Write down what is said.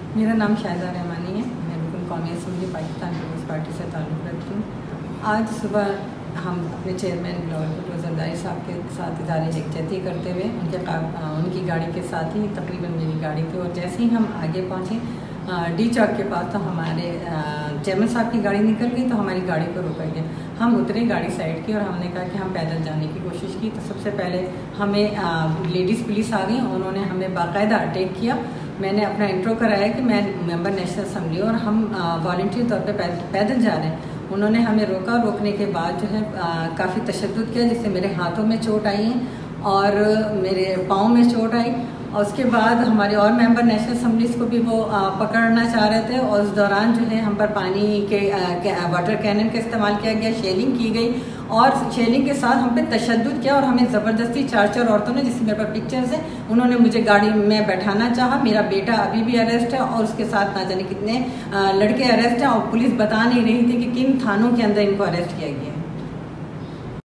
मेरा नाम शाहिदा रहमानी है। मैं रुकन कौमी असम्बली पाकिस्तान पीपल्स पार्टी से ताल्लुक़ रखती हूँ। आज सुबह हम अपने चेयरमैन बिलावल भुट्टो ज़रदारी साहब के साथ इदारे यकजहती करते हुए उनकी गाड़ी के साथ ही तकरीबन मेरी गाड़ी थी, और जैसे ही हम आगे पहुँचे डी चौक के पास तो हमारे चेयरमैन साहब की गाड़ी निकल गई, तो हमारी गाड़ी को रोका गया। हम उतरे, गाड़ी साइड की, और हमने कहा कि हम पैदल जाने की कोशिश की। तो सबसे पहले हमें लेडीज़ पुलिस आ गई, उन्होंने हमें बाकायदा अटैक किया। मैंने अपना इंट्रो कराया कि मैं मेंबर नेशनल असम्बली और हम वॉलंटियर तौर पे पैदल जा रहे हैं। उन्होंने हमें रोका। रोकने के बाद जो है काफ़ी तशद्दुद किया, जिससे मेरे हाथों में चोट आई है और मेरे पाँव में चोट आई। और उसके बाद हमारे और मेंबर नेशनल असम्बलीज को भी वो पकड़ना चाह रहे थे, और उस दौरान जो है हम पर पानी के वाटर कैनन का इस्तेमाल किया गया, शेलिंग की गई, और शेलिंग के साथ हम पे तशद्दुद किया, और हमें ज़बरदस्ती चार औरतों ने, जिसमें मेरे पास पिक्चर्स हैं, उन्होंने मुझे गाड़ी में बैठाना चाहा। मेरा बेटा अभी भी अरेस्ट है, और उसके साथ ना जाने कितने लड़के अरेस्ट हैं, और पुलिस बता नहीं रही थी कि किन थानों के अंदर इनको अरेस्ट किया गया है।